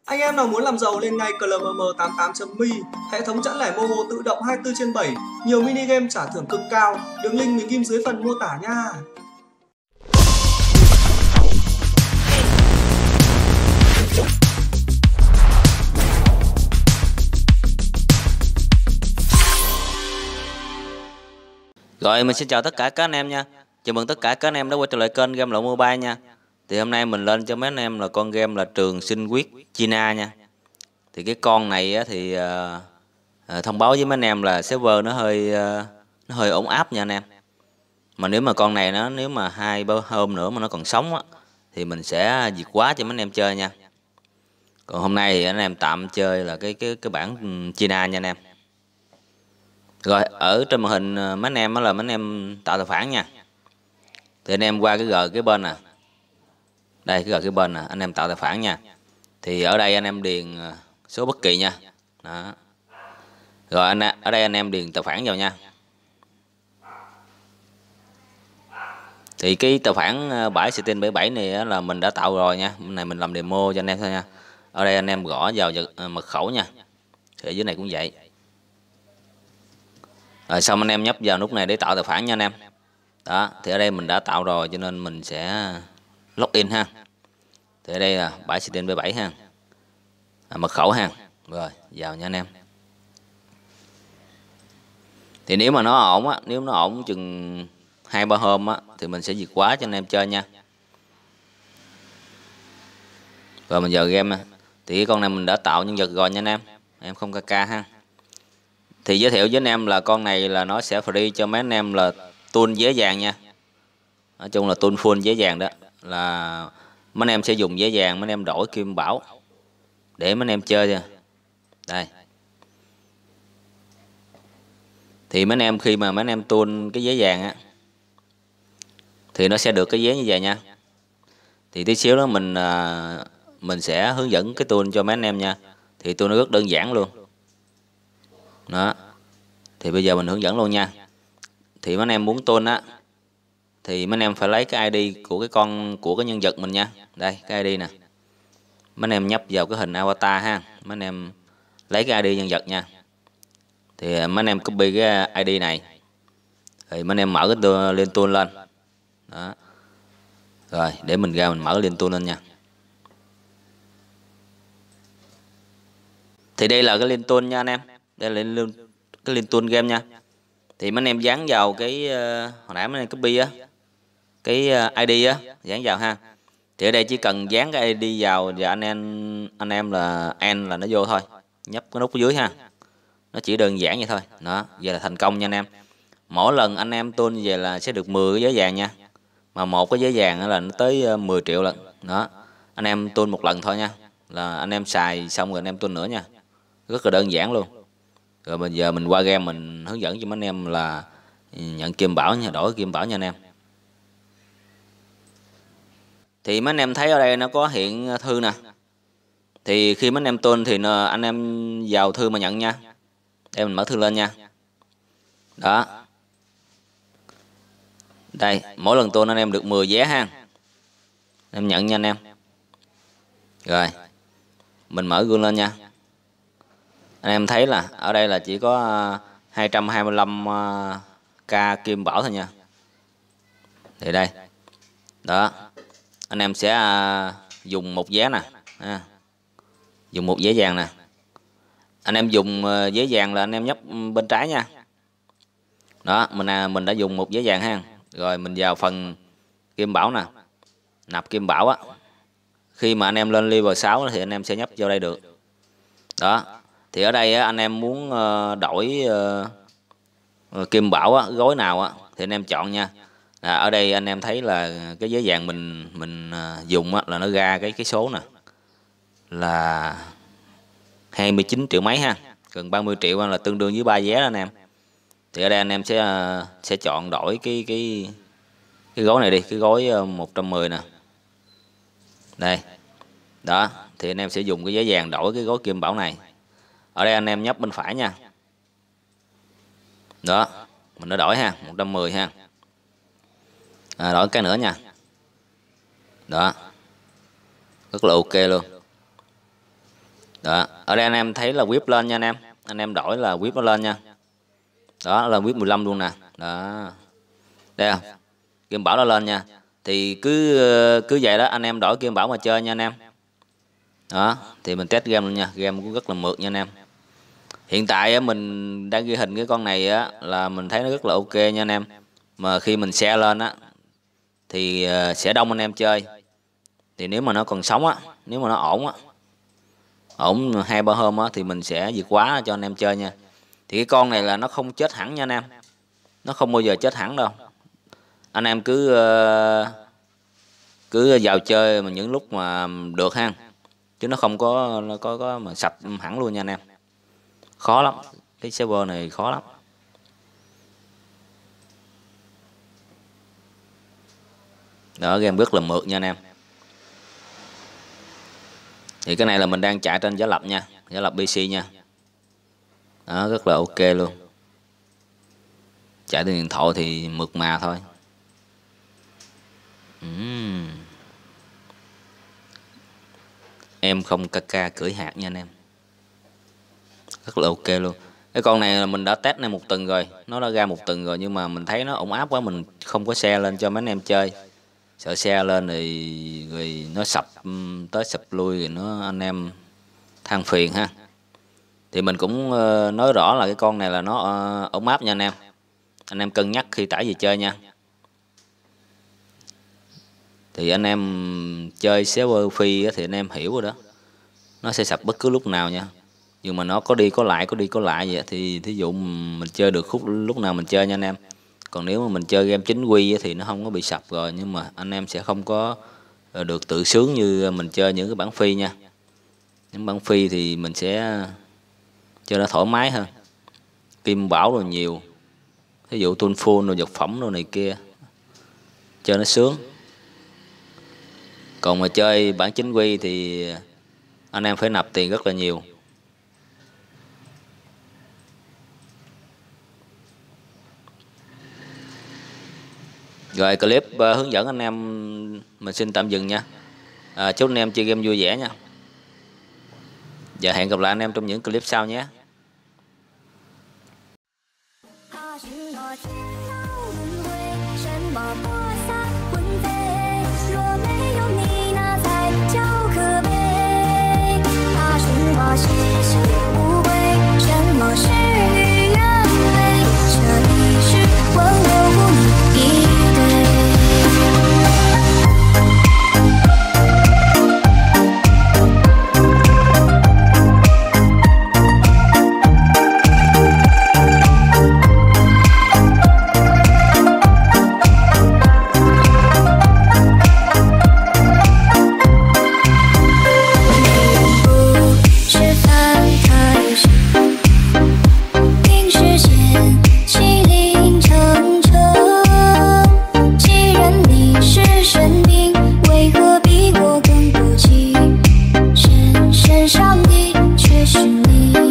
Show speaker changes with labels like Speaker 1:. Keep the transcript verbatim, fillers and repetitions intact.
Speaker 1: Anh em nào muốn làm giàu lên ngay cờ lờ em em tám tám chấm me, hệ thống chẵn lẻ Momo tự động hai mươi tư trên bảy, nhiều mini game trả thưởng cực cao. Đường link mình ghim dưới phần mô tả nha.
Speaker 2: Rồi mình xin chào tất cả các anh em nha. Chào mừng tất cả các anh em đã quay trở lại kênh Game Lậu Mobile nha. Thì hôm nay mình lên cho mấy anh em là con game là Trường Sinh Quyết China nha. Thì cái con này á, thì uh, uh, thông báo với mấy anh em là server nó hơi uh, nó hơi ổn áp nha anh em. Mà nếu mà con này nó nếu mà hai ba hôm nữa mà nó còn sống á, thì mình sẽ diệt quá cho mấy anh em chơi nha. Còn hôm nay thì anh em tạm chơi là cái cái cái bản China nha anh em. Rồi ở trên màn hình mấy anh em đó là mấy anh em tạo tài khoản nha. Thì anh em qua cái G cái bên nè. Đây cái G cái bên nè, anh em tạo tài khoản nha. Thì ở đây anh em điền số bất kỳ nha. Đó. Rồi anh ở đây anh em điền tài khoản vào nha. Thì cái tài khoản bãi Steam bảy mươi bảy này là mình đã tạo rồi nha. Bên này mình làm demo cho anh em thôi nha. Ở đây anh em gõ vào mật khẩu nha. Thì ở dưới này cũng vậy. Rồi xong anh em nhấp vào nút này để tạo tài khoản nha anh em. Đó, thì ở đây mình đã tạo rồi cho nên mình sẽ login ha. Thì ở đây là bãi Steam bảy mươi bảy ha. À, mật khẩu ha. Rồi, vào nha anh em. Thì nếu mà nó ổn á, nếu nó ổn chừng hai ba hôm á thì mình sẽ diệt quá cho anh em chơi nha. Rồi mình vào game á. Thì cái con này mình đã tạo nhân vật rồi nha anh em. Em không ca ca ha. Thì giới thiệu với anh em là con này là nó sẽ free cho mấy anh em là tool dễ dàng nha. Nói chung là tool full dễ dàng đó. Là mấy anh em sẽ dùng dễ dàng, mấy anh em đổi kim bảo để mấy anh em chơi nha. Đây. Thì mấy anh em khi mà mấy anh em tool cái giấy vàng á thì nó sẽ được cái giấy như vậy nha. Thì tí xíu đó mình mình sẽ hướng dẫn cái tool cho mấy anh em nha. Thì tool nó rất đơn giản luôn. Đó. Thì bây giờ mình hướng dẫn luôn nha. Thì mấy anh em muốn tool á thì mấy anh em phải lấy cái i đê của cái con của cái nhân vật mình nha. Đây cái i đê nè. Mấy anh em nhấp vào cái hình avatar ha. Mấy anh em lấy cái i đê nhân vật nha. Thì mấy anh em copy cái i đê này. Rồi mấy anh em mở cái tool, lên tool lên. Đó. Rồi để mình ra mình mở lên tool lên nha. Thì đây là cái link tool nha anh em. Đây là cái link tool game nha. Thì mấy anh em dán vào cái uh, hồi nãy mấy anh em copy á, cái uh, i đê á, dán vào ha. Thì ở đây chỉ cần dán cái i đê vào và anh em anh em là en là nó vô thôi. Nhấp cái nút ở dưới ha. Nó chỉ đơn giản vậy thôi. Đó, vậy là thành công nha anh em. Mỗi lần anh em tool như vậy là sẽ được mười cái giấy vàng nha. Mà một cái giấy vàng là nó tới mười triệu lần. Đó. Anh em tool một lần thôi nha. Là anh em xài xong rồi anh em tool nữa nha. Rất là đơn giản luôn. Rồi bây giờ mình qua game mình hướng dẫn cho mấy anh em là nhận kim bảo nha, đổi kim bảo nha anh em. Thì mấy anh em thấy ở đây nó có hiện thư nè. Thì khi mấy anh em tool thì anh em vào thư mà nhận nha. Đây mình mở thư lên nha. Đó. Đây, mỗi lần tool anh em được mười vé ha. Em nhận nha anh em. Rồi. Mình mở gương lên nha. Anh em thấy là ở đây là chỉ có hai trăm hai mươi lăm k kim bảo thôi nha. Thì đây. Đó. Anh em sẽ dùng một vé nè. À. Dùng một vé vàng nè. Anh em dùng vé vàng là anh em nhấp bên trái nha. Đó, mình mình đã dùng một vé vàng ha. Rồi mình vào phần kim bảo nè. Nạp kim bảo á. Khi mà anh em lên level sáu thì anh em sẽ nhấp vô đây được. Đó. Thì ở đây á, anh em muốn đổi uh, kim bảo á, gói nào á thì anh em chọn nha. À, ở đây anh em thấy là cái giấy vàng mình mình uh, dùng á, là nó ra cái cái số nè là hai mươi chín triệu mấy ha, gần ba mươi triệu là tương đương với ba vé đó anh em. Thì ở đây anh em sẽ uh, sẽ chọn đổi cái cái cái gói này đi, cái gói uh, một trăm mười nè. Đây. Đó, thì anh em sẽ dùng cái giấy vàng đổi cái gói kim bảo này. Ở đây anh em nhấp bên phải nha. Đó, mình đã đổi ha, một trăm mười ha. À, đổi cái nữa nha. Đó. Rất là ok luôn. Đó, ở đây anh em thấy là whip lên nha anh em. Anh em đổi là whip nó lên nha. Đó là whip mười lăm luôn nè. Đó. Đây không? Kim bảo nó lên nha. Thì cứ cứ vậy đó, anh em đổi kim bảo mà chơi nha anh em. Đó, thì mình test game luôn nha. Game cũng rất là mượt nha anh em. Hiện tại á, mình đang ghi hình cái con này á là mình thấy nó rất là ok nha anh em. Mà khi mình share lên á thì sẽ đông anh em chơi. Thì nếu mà nó còn sống á, nếu mà nó ổn á, ổn hai ba hôm á thì mình sẽ diệt quá cho anh em chơi nha. Thì cái con này là nó không chết hẳn nha anh em. Nó không bao giờ chết hẳn đâu. Anh em cứ cứ vào chơi mà những lúc mà được ha. Chứ nó không có nó có có mà sạch hẳn luôn nha anh em. Khó lắm. Cái server này khó lắm. Đó, game rất là mượt nha anh em. Thì cái này là mình đang chạy trên giả lập nha, giả lập pê xê nha. Đó, rất là ok luôn. Chạy trên điện thoại thì mượt mà thôi. uhm. Em không ca ca cưỡi hạt nha anh em. Rất là ok luôn. Cái con này là mình đã test này một tuần rồi, nó đã ra một tuần rồi, nhưng mà mình thấy nó ổn áp quá, mình không có share lên cho mấy anh em chơi. Sợ share lên thì rồi nó sập tới sập lui rồi nó anh em than phiền ha. Thì mình cũng nói rõ là cái con này là nó ổn áp nha anh em. Anh em cân nhắc khi tải về chơi nha. Thì anh em chơi server phi thì anh em hiểu rồi đó. Nó sẽ sập bất cứ lúc nào nha. Nhưng mà nó có đi có lại, có đi có lại vậy thì thí dụ mình chơi được khúc lúc nào mình chơi nha anh em. Còn nếu mà mình chơi game chính quy thì nó không có bị sập rồi, nhưng mà anh em sẽ không có được tự sướng như mình chơi những cái bản phi nha. Những bản phi thì mình sẽ chơi nó thoải mái hơn. Kim bảo rồi nhiều. Ví dụ tuôn full rồi vật phẩm rồi này kia. Chơi nó sướng. Còn mà chơi bản chính quy thì anh em phải nạp tiền rất là nhiều. Rồi clip uh, hướng dẫn anh em mình xin tạm dừng nha. À, chúc anh em chơi game vui vẻ nha. Và hẹn gặp lại anh em trong những clip sau nhé.
Speaker 3: song đi,却是你。